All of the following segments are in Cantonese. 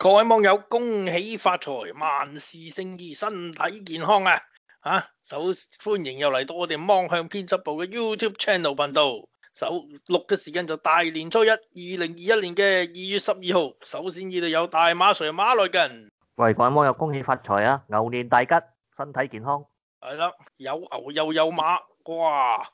各位網友，恭喜發財，萬事勝意，身體健康啊！首歡迎又嚟到我哋芒向編輯部嘅 YouTube Channel 頻道。首錄嘅時間就大年初一，2021年嘅2月12號。首先呢度有大馬 Sir 馬來人， 喂，各位網友恭喜發財啊！牛年大吉，身體健康。 係啦，有牛又有馬，哇！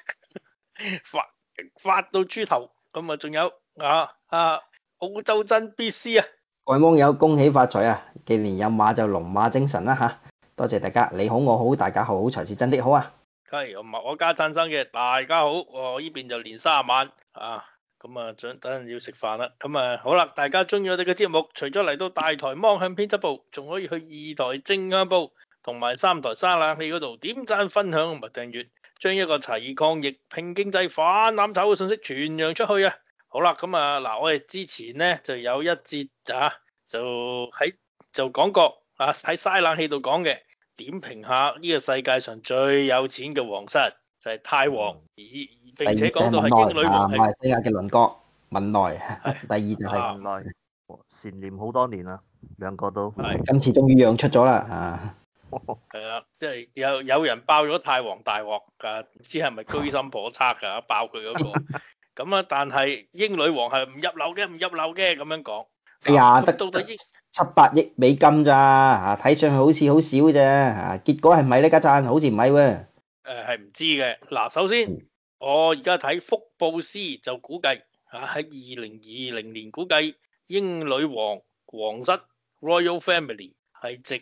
發到豬頭，咁啊仲有澳洲真 BC 啊！ 各位網友恭喜發財啊！既然有馬就龍馬精神啦吓，多謝大家，你好我好大家好，才是真的好啊！ 係，我家誕生嘅，大家好，我呢邊就年30晚啊，咁啊等陣要食飯啦，咁啊好啦，大家中意我哋嘅節目，除咗嚟到大台芒向編輯部，仲可以去2台正向部同埋3台沙冷氣嗰度點讚分享同埋訂閱，將一個齊抗疫、拼經濟、反攬炒嘅信息傳揚出去啊！好啦，咁啊嗱，我哋之前咧就有一節就講過喺沙冷氣度講嘅。點評下呢個世界上最有錢嘅皇室就係泰王，並且講到係英女王係馬來西亞嘅鄰國文萊，第二就係文萊，蟬聯好多年啦，兩個都今次終於讓出咗啦係啦，即係有人爆咗泰王大鑊㗎，唔知係咪居心叵測㗎，爆佢嗰個咁啊！但係英女王係唔入流嘅咁樣講。 哎呀，得到底 700億美金咋睇上去好似好少啫結果係咪呢？家陣好似唔係喎。 係唔知嘅。嗱，首先我而家睇福布斯就估計喺2020年估計英女王皇室 Royal Family 係值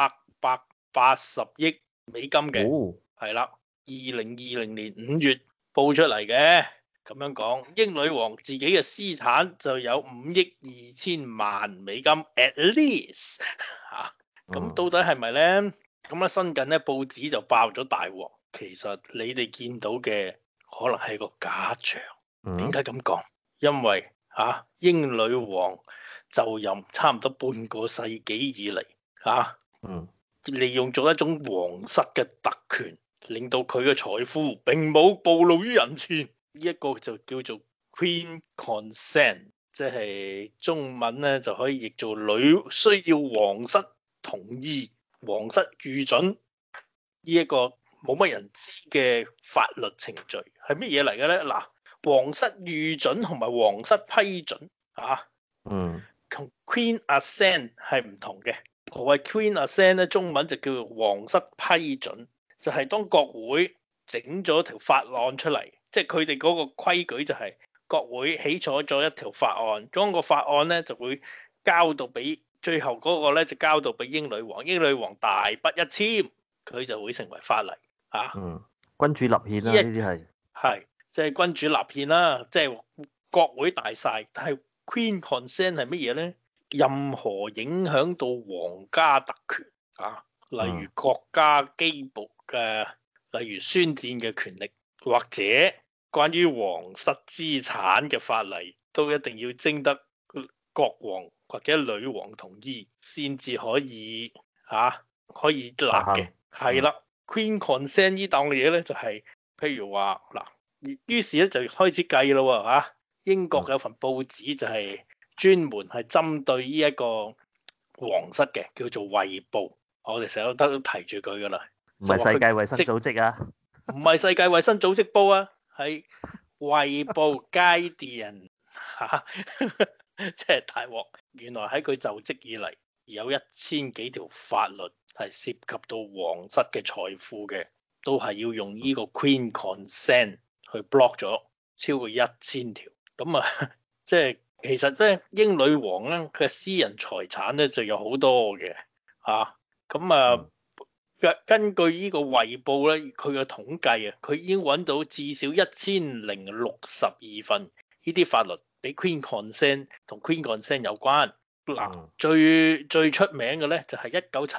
880億美金嘅，係啦，2020年5月報出嚟嘅。咁樣講，英女王自己嘅私產就有5億2千萬美金 at least 咁到底係咪咧？咁新近咧報紙就爆咗大鑊，其實你哋見到嘅可能係個假象。點解咁講？因為英女王就任差唔多半個世紀以嚟利用咗一種皇室嘅特權，令到佢嘅財富並冇暴露於人前。呢一個就叫做 Queen Consent， 即係中文咧就可以譯做女需要皇室同意、皇室御准。呢一個冇乜人知嘅法律程序係乜嘢嚟嘅咧？嗱，皇室御准同埋皇室批准同 Queen Assent 係唔同嘅。何謂 Queen Assent 咧？中文就叫做皇室批准，就係當國會整咗條法案出嚟。即係佢哋嗰個規矩就係國會起咗一條法案，嗰個法案咧就會交到俾最後嗰個咧就交到俾英女王，英女王大筆一簽，佢就會成為法例君主立憲啦，呢啲係即係君主立憲啦，即係國會大晒。但係 Queen Consent 係乜嘢咧？任何影響到皇家特權例如國家機部嘅，例如宣戰嘅權力，或者關於皇室資產嘅法例，都一定要徵得國王或者女王同意先至可以可以立嘅。係啦，Queen Consent 呢檔嘢咧就係、譬如話嗱，於是咧就開始計咯喎。英國有份報紙就係專門係針對呢一個皇室嘅，叫做衛報。我哋成日都提住佢噶啦， 唔係世界衛生組織啊。 唔係世界衛生組織報係衛報 Guardian 即係大鑊。原來喺佢就職以嚟，有1000幾條法律係涉及到皇室嘅財富嘅，都係要用呢個 Queen Consent 去 block 咗超過1000條。咁即係其實咧，英女王咧佢嘅私人財產咧就有好多嘅根據呢個衛報咧，佢嘅統計佢已經揾到至少1062份呢啲法律俾 Queen Consent 同 Queen Consent 有關。最出名嘅咧就係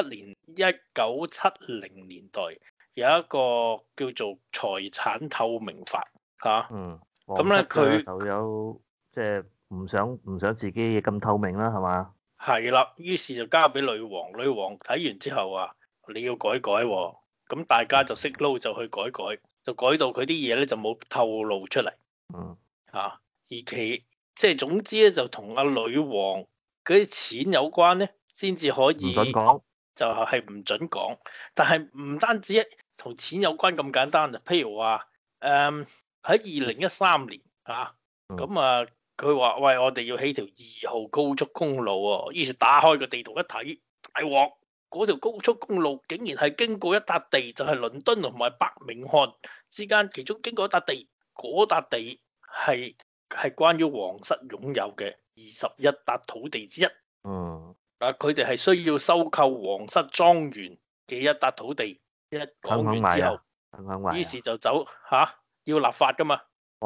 1970年代有一個叫做財產透明法咁咧佢就有即係唔想自己嘢咁透明啦，係嘛？ 係啦，於是就交俾女王。女王睇完之後話：你要改喎，咁大家就識撈就去改，就改到佢啲嘢咧就冇透露出嚟。而其即係總之咧就同阿女王嗰啲錢有關咧，先至可唔以準講。 就係唔準講。但係唔單止同錢有關咁簡單啊，譬如話喺2013年啊，咁啊佢話喂，我哋要起條2號高速公路喎，於是打開個地圖一睇，大鑊！嗰條高速公路竟然係經過一笪地，就係倫敦同埋伯明翰之間，其中經過一笪地，嗰笪地係關於皇室擁有嘅21笪土地之一。佢哋係需要收購皇室莊園嘅一笪土地，一講完之後，於是就走要立法噶嘛。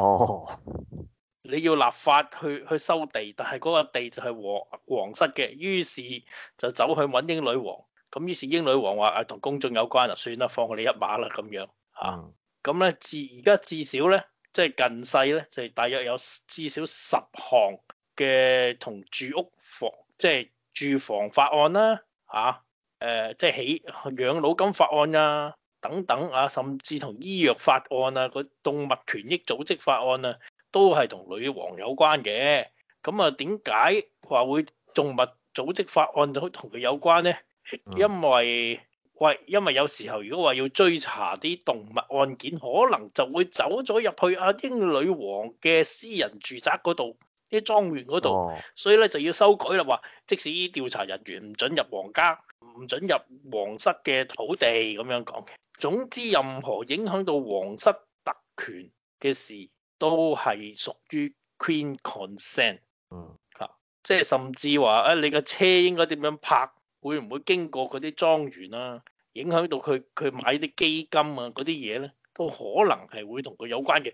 你要立法去收地，但係嗰個地就係皇室嘅，於是就走去揾英女王。咁於是英女王話同公眾有關啊，算啦，放你一馬啦咁樣嚇。咁咧而家至少咧，即係近世咧，就係大約有至少10項嘅同住屋房，即係住房法案啦即係起養老金法案啊等等啊，甚至同醫藥法案啊、個動物權益組織法案啊，都係同女王有關嘅。咁啊，點解話會動物組織法案都同佢有關咧？因為有時候如果話要追查啲動物案件，可能就會走咗入去英女王嘅私人住宅嗰度，啲莊園嗰度，所以咧就要修改啦，話即使調查人員唔准入皇家，唔准入皇室嘅土地咁樣講嘅。總之，任何影響到皇室特權嘅事，都係屬於 Queen Consent。即係甚至話你個車應該點樣泊？會唔會經過嗰啲莊園啊？影響到佢買啲基金啊嗰啲嘢咧，都可能係會同佢有關嘅。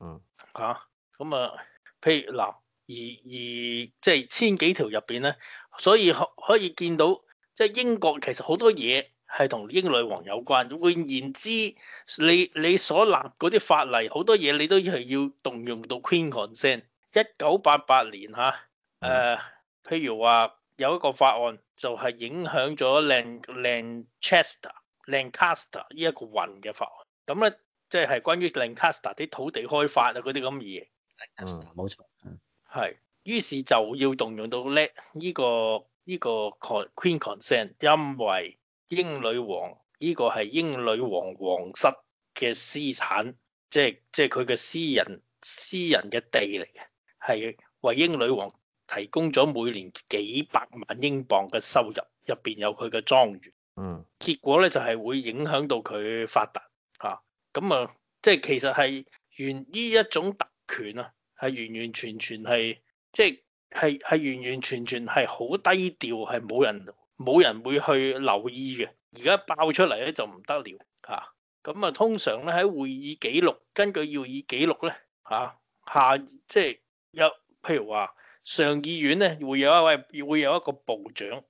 譬如而即係千幾條入邊咧，所以可以見到，即係英國其實好多嘢係同英女王有關。換言之，你所立嗰啲法例，好多嘢你都係要動用到 Queen Consent。1988年譬如話有一個法案就係影響咗 Lancaster 呢一個郡嘅法案，咁咧即係關於 Lancaster 啲土地開發嗰啲咁嘅嘢。 冇錯。 係，於是就要動用到呢個 Queen Consent，因為英女王呢個係英女王皇室嘅私產，即係佢嘅私人嘅地嚟嘅，係為英女王提供咗每年幾百萬英鎊嘅收入，入邊有佢嘅莊園。結果咧就係會影響到佢發達咁即係其實係呢一種特權啊，係完完全全係即係完完全全係好低調，係冇人會去留意嘅。而家爆出嚟咧就唔得了咁通常咧喺會議記錄，根據會議記錄咧即係有譬如話上議院咧會有一個部長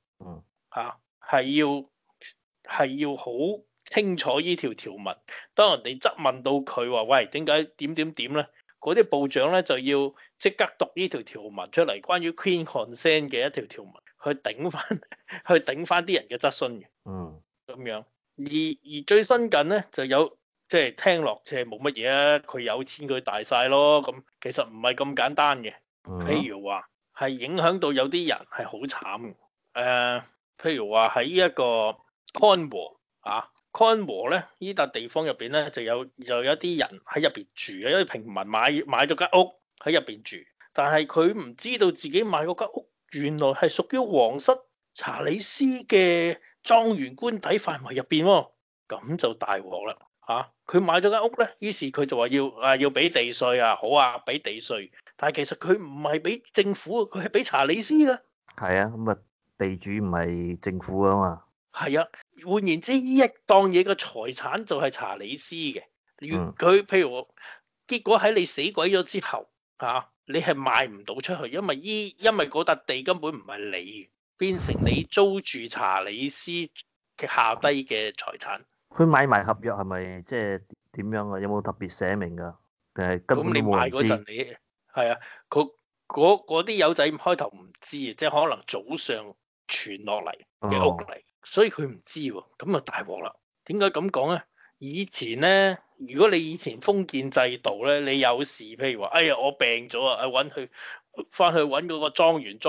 係要好清楚呢條條文。當人哋質問到佢話喂，點解點咧？嗰啲部長咧就要即刻讀呢條條文出嚟，關於 Queen Consent 嘅一條條文，去頂翻啲人嘅質詢嘅。咁樣而最新近咧就有即係聽落即係冇乜嘢啊，佢有錢佢大晒咯。咁其實唔係咁簡單嘅。譬如話係影響到有啲人係好慘嘅。譬如話喺一個康和咧呢笪地方入邊咧就有啲人喺入邊住，有啲平民買咗間屋喺入邊住，但係佢唔知道自己買嗰間屋原來係屬於皇室查理斯嘅莊園官邸範圍入邊喎，咁就大鑊啦佢買咗間屋咧，於是佢就話要俾地稅啊，好啊，俾地稅，但係其實佢唔係俾政府，佢係俾查理斯噶。 係啊，咁地主唔係政府啊嘛。 係啊，換言之，呢一檔嘢嘅財產就係查理斯嘅。佢譬如結果喺你死鬼咗之後你係賣唔到出去，因為嗰笪地根本唔係你，變成你租住查理斯嘅下低嘅財產。 佢買賣合約係咪即係點樣啊？有冇特別寫明㗎？定係根本冇人知？咁你買嗰陣你係啊，嗰啲友仔開頭唔知即係可能早上傳落嚟嘅屋嚟。所以佢唔知喎，咁啊大鑊啦！點解咁講咧？以前咧，如果你以前封建制度咧，你有事譬如話，哎呀我病咗啊，翻去揾嗰個莊園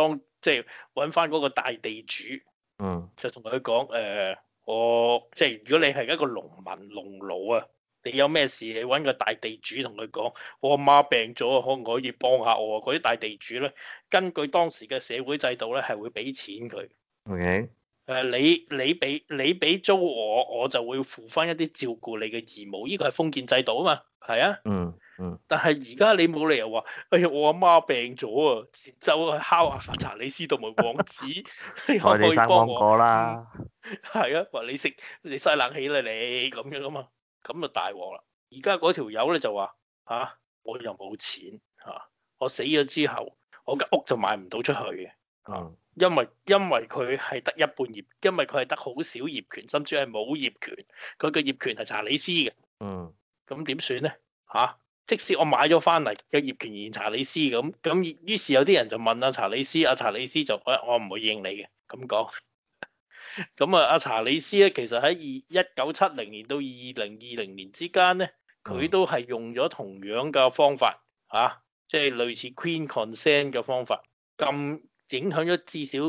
即係揾翻嗰個大地主，就同佢講我即係如果你係一個農民農奴啊，你有咩事你揾個大地主同佢講，我阿媽病咗，可唔可以幫下我啊？嗰啲大地主咧，根據當時嘅社會制度咧，係會俾錢佢。 OK。 你俾租我就會負翻一啲照顧你嘅義務，呢個係封建制度啊嘛，係啊。但係而家你冇理由話，哎呀我阿媽病咗啊，就去敲下查理斯同埋王子，你可唔可以幫我啦？係啊，話你嘥冷氣啦你咁樣啊嘛，咁就大鑊啦。而家嗰條友咧就話我又冇錢我死咗之後，我間屋就賣唔到出去嘅。因為佢係得一半業，因為佢係得好少業權，甚至係冇業權。佢嘅業權係查理斯嘅。咁點算咧？即使我買咗翻嚟嘅業權現查理斯咁，於是有啲人就問阿查理斯，阿查理斯就我唔會應你嘅咁講。咁阿查理斯咧，其實喺1970年到2020年之間咧，佢都係用咗同樣嘅方法即係類似 Queen Consent 嘅方法，咁影響咗至少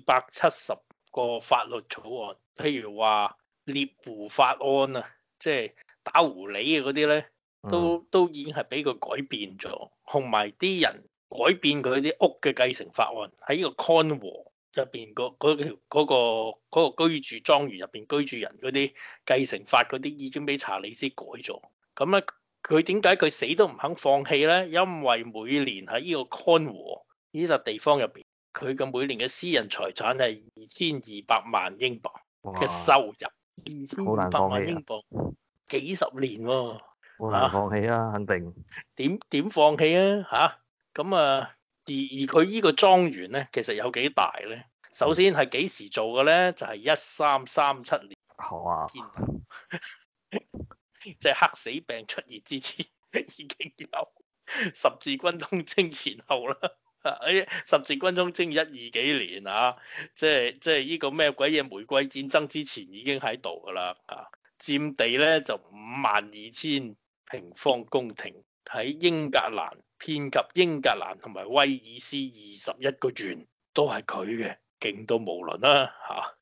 270個法律草案，譬如話獵狐法案啊，即係打狐狸嘅嗰啲咧，都已經係俾佢改變咗，同埋啲人改變佢啲屋嘅繼承法案，喺呢個康和入邊嗰個居住莊園入邊居住人嗰啲繼承法嗰啲已經俾查理斯改咗。咁咧佢點解佢死都唔肯放棄咧？因為每年喺呢個康和呢笪地方入邊，佢嘅每年嘅私人財產係2200萬英鎊嘅收入，2200萬英鎊，幾十年喎， 好難放棄啊，肯定。 點放棄啊？咁而佢呢個莊園咧，其實有幾大咧？首先係幾時做嘅咧？就係1337年。即係黑死病出現之前已經有十字軍東征前後啦。十字軍東征12幾年即係呢個咩鬼嘢玫瑰戰爭之前已經喺度噶啦。佔地咧就52000平方公頃，喺英格蘭遍及英格蘭同埋威爾斯21個縣都係佢嘅，勁到無倫啦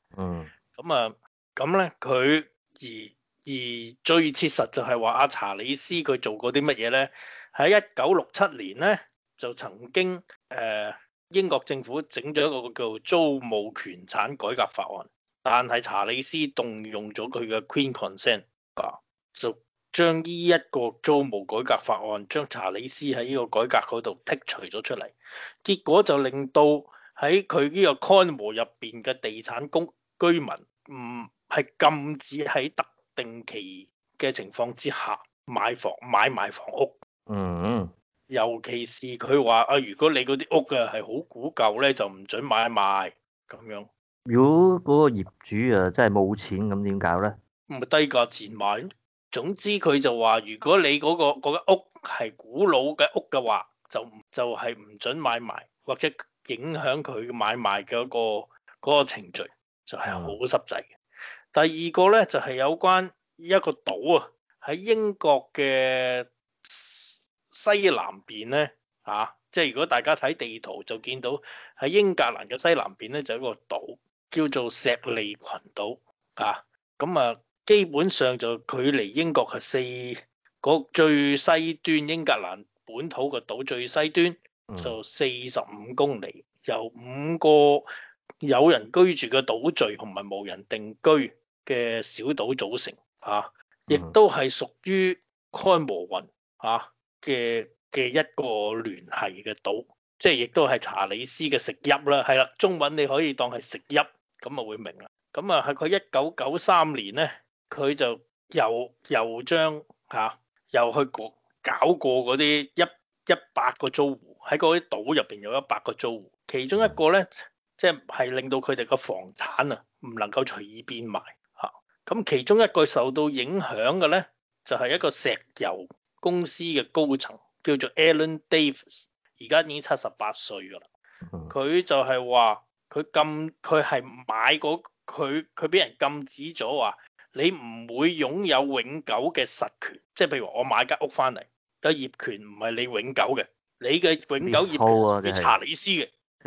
咁咧佢而最切實就係話阿查理斯佢做過啲乜嘢咧？喺1967年咧就曾經英國政府整咗一個叫租務權產改革法案，但係查理斯動用咗佢嘅 Queen Consent 就將呢一個租務改革法案將查理斯喺呢個改革嗰度剔除咗出嚟，結果就令到喺佢呢個康和入邊嘅地產居民係禁止喺特定期嘅情況之下買賣房屋。尤其是佢話如果你嗰啲屋係好古舊咧，就唔准買賣咁樣。 如果嗰個業主真係冇錢，咁點搞咧？ 咪低價賤賣咯。總之佢就話，如果你嗰間屋係古老嘅屋嘅話，就係唔准買賣，或者影響佢買賣嘅嗰個程序，就係好濕滯嘅。第二個咧就係有關一個島喺英國嘅西南邊咧即係如果大家睇地圖就見到喺英格蘭嘅西南邊咧就有一個島叫做石利群島咁基本上就距離英國係最西端，英格蘭本土嘅島最西端就45公里，由5個有人居住嘅島嶼同埋無人定居嘅小島組成亦都係屬於康和雲嘅一個聯繫嘅島，即係亦都係查理斯嘅食邑啦，係啦，中文你可以當係食邑，咁會明啦。咁係佢1993年咧，佢就又將又去搞過嗰啲100個租戶，喺嗰啲島入邊有100個租戶，其中一個咧即係令到佢哋個房產唔能夠隨意變賣咁其中一個受到影響嘅咧就係一個石油公司嘅高層叫做 Alan Davis， 而家已經78歲噶啦。佢就係話佢係買佢俾人禁止咗話你唔會擁有永久嘅實權，即係譬如我買間屋翻嚟嘅業權唔係你永久嘅，你嘅永久業權係查理斯嘅。 即係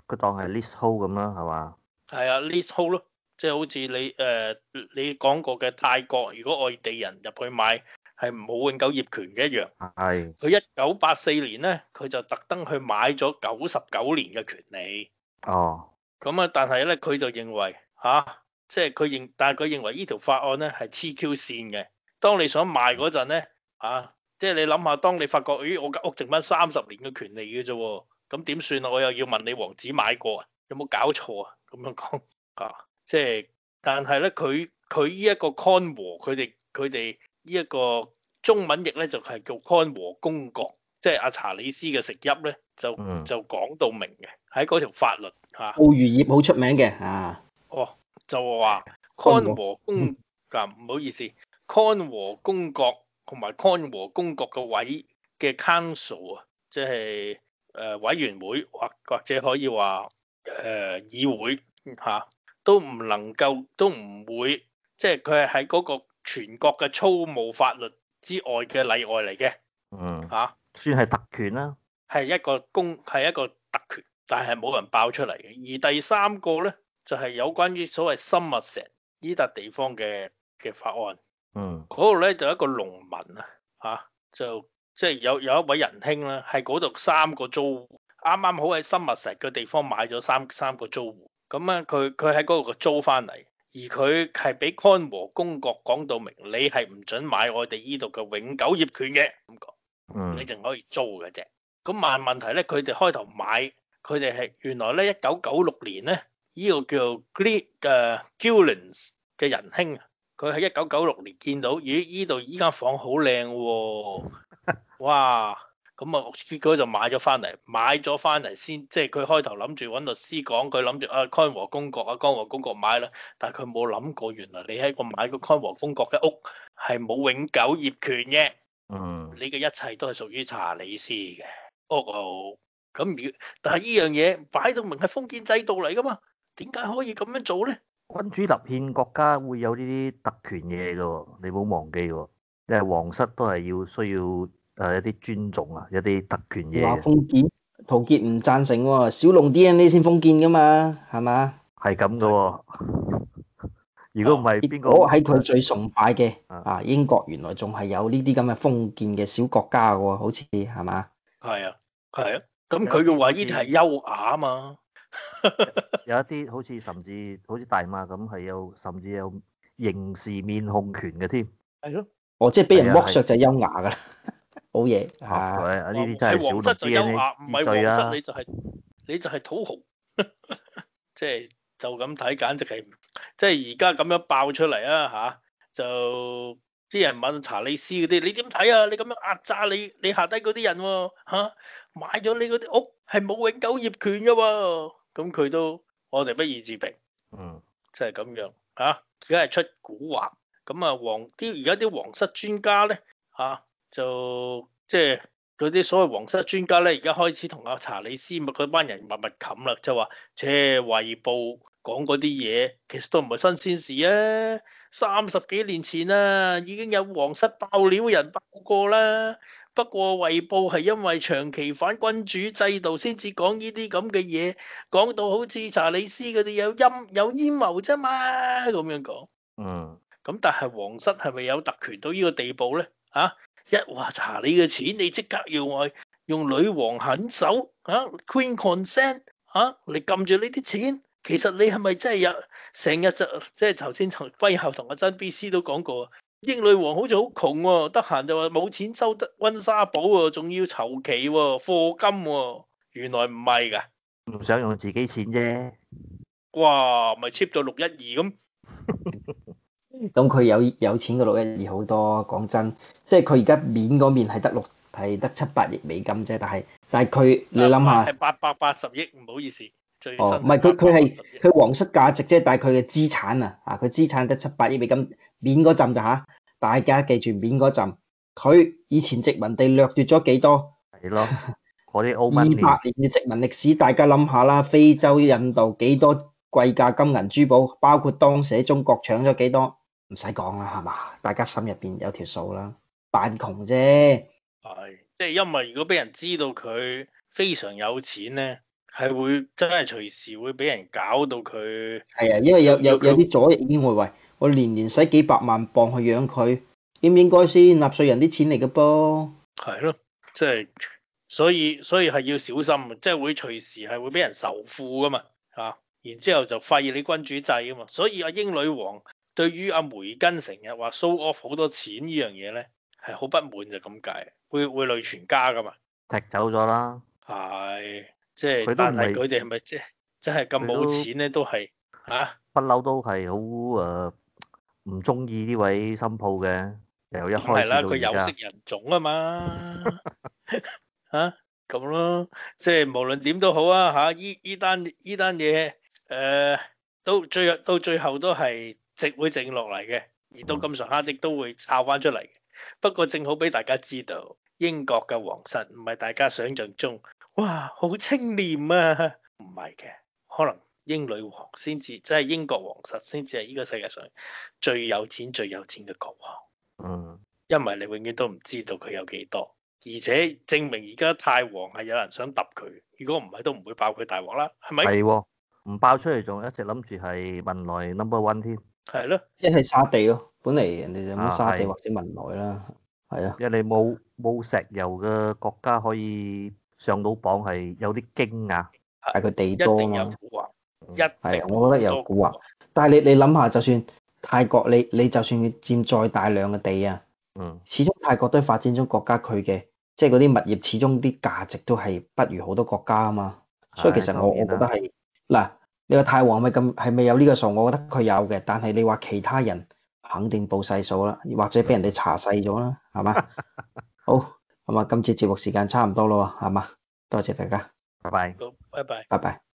佢當係 leasehold 咁啦，係嘛？ 係啊，leasehold 咯，即係好似你講過嘅泰國，如果外地人入去買係冇永久業權嘅一樣。 係。 佢1984年咧，佢就特登去買咗99年嘅權利。 哦。 咁啊，但係咧佢就認為即係但係佢認為呢條法案咧係黐 Q 線嘅。當你想賣嗰陣咧，即係你諗下，當你發覺，咦，我間屋剩翻30年嘅權利嘅啫喎，咁點算啊？我又要問你王子買過啊？有冇搞錯啊？咁樣講即係，但係咧佢呢一個康和，佢哋呢一個中文譯咧就係叫康和公國，即係阿查理斯嘅食邑咧就講到明嘅喺嗰條法律捕魚業好出名嘅就話康和公唔好意思，康和公國同埋康和公國嘅位嘅 council 啊，即係委員會或者可以話議會都唔會，即係佢係喺嗰個全國嘅操務法律之外嘅例外嚟嘅。 算係特權啦。 係一個特權，但係冇人爆出嚟嘅。而第三個咧就係有關於所謂Somerset呢笪地方嘅法案。嗰度咧就一個農民就即係有一位仁兄啦，係嗰度3個租戶，啱啱好喺Somerset嘅地方買咗三個租戶。咁啊，佢喺嗰度租翻嚟，而佢係俾康和公國講到明，你係唔准買我哋呢度嘅永久業權嘅咁講，你淨可以租嘅啫。咁問題咧，佢哋開頭買，佢哋係原來咧1996年咧，呢個叫Gillens 嘅仁兄，佢喺1996年見到，咦，呢度依間房好靚喎，哇！咁啊，結果就買咗翻嚟先，即係佢開頭諗住揾律師講，佢諗住康和公國買啦，但係佢冇諗過，原來你喺個買個康和公國嘅屋係冇永久業權嘅，你嘅一切都係屬於查理斯嘅。咁但係呢樣嘢擺到明係封建制度嚟噶嘛？點解可以咁樣做咧？ 君主立憲國家會有呢啲特權嘢嘅喎，你唔好忘記喎。你係皇室都係需要一啲尊重啊，一啲特權嘢。 話封建，陶傑唔贊成喎，小龍 DNA 先封建噶嘛，係嘛？ 係咁嘅喎。如果唔係邊個？ 我喺佢最崇拜嘅英國，原來仲係有呢啲咁嘅封建嘅小國家嘅喎，好似係嘛？ 係啊，咁佢嘅話呢啲係優雅啊嘛。 有一啲好似好似大馬咁係甚至有刑事面控權嘅添。 係咯。 即係俾人剝削就係優雅噶啦，好嘢呢啲真係小龍 DNA 唔係皇室你就係土豪，即係就咁睇，簡直係即係而家咁樣爆出嚟啊！就啲人問查理斯嗰啲，你點睇啊？你咁樣壓榨你下低嗰啲人喎，買咗你嗰啲屋係冇永久業權噶喎，咁佢都我哋不義置評，即係咁樣而家係出蠱惑。咁啊，而家啲皇室專家咧就即係嗰啲所謂皇室專家咧，而家開始同阿查理斯嗰班人密冚啦，就話衛報講嗰啲嘢其實都唔係新鮮事啊，30幾年前已經有皇室爆料人爆過啦。不過衛報係因為長期反君主制度先至講呢啲咁嘅嘢，講到好似查理斯嗰啲有陰謀啫嘛，咁樣講。咁但係皇室係咪有特權到呢個地步咧？一話查你嘅錢，你即刻要我用女王肯手Queen Consent 嚟撳住呢啲錢。其實你係咪真係成日就即係頭先輝后同阿珍 B.C 都講過，英女王好似好窮喎，得閒就話冇錢收得溫莎堡喎，仲要籌期喎，課金喎。原來唔係㗎， 唔想用自己錢啫。 哇， 咪 cheap 咗612咁。 咁佢有錢過612好多，講真，即係佢而家面嗰面係得700億美金啫，但係佢你諗下係880億，唔好意思，最新唔係佢皇室價值啫，但係佢嘅資產佢資產得700億美金，面嗰陣就大家記住面嗰陣，佢以前殖民地掠奪咗幾多？ 係咯，嗰啲 200年嘅殖民歷史，大家諗下啦，非洲、印度幾多貴價金銀珠寶，包括當時中國搶咗幾多？唔使講啦，係嘛？大家心入邊有條數啦，扮窮啫。 係，即係因為如果俾人知道佢非常有錢咧， 係會真係隨時會俾人搞到佢。 係啊，因為有要佢啲左翼已經會喂，我年年使幾百萬磅去養佢，應唔應該先？納稅人啲錢嚟嘅噃。 係咯，即係所以係要小心，即係會隨時係會俾人仇富噶嘛嚇，然之後就廢你君主制噶嘛。所以阿英女王對於阿梅根成日話 show off 好多錢呢樣嘢咧，係好不滿就咁解，會累全家噶嘛。 踢走咗啦。 係，即係佢都唔係但係佢哋係咪即係真係咁冇錢咧？都係嚇。 不嬲都係好唔中意呢位新抱嘅，由一咁係啦， 開始到而家佢有色。人種啊嘛，嚇咁咯，即係無論點都好啊嚇，依單嘢到最後都係會靜落嚟嘅，而到咁上下亦都會抄翻出嚟嘅。不過正好俾大家知道，英國嘅皇室唔係大家想象中，哇好清廉啊，唔係嘅，可能英女王先至，即係英國皇室先至係呢個世界上最有錢嘅國王。 嗯， 因為你永遠都唔知道佢有幾多，而且證明而家泰皇係有人想揼佢，如果唔係都唔會爆佢大鑊啦，係咪？ 係喎，唔爆出嚟仲一直諗住係文萊 No.1 添。 係咯， 一係沙地咯，本嚟人哋就乜沙地係或者文萊啦，係啊， 因為你冇石油嘅國家可以上到榜，係有啲驚訝。 係佢地一多定有嘛。 蠱惑，一係啊， 定我覺得有蠱惑。但係你諗下，就算泰國你就算佔再大量嘅地啊， 嗯， 始終泰國都係發展中國家，佢嘅即係嗰啲物業始終啲價值都係不如好多國家啊嘛。所以其實我覺得係嗱，你話泰皇係咪有呢個數？我覺得佢有嘅，但係你話其他人肯定報細數啦，或者俾人哋查細咗啦，係嘛？好，咁啊，今次節目時間差唔多咯喎，係嘛？多謝大家， 拜拜。 好，拜拜。 拜拜。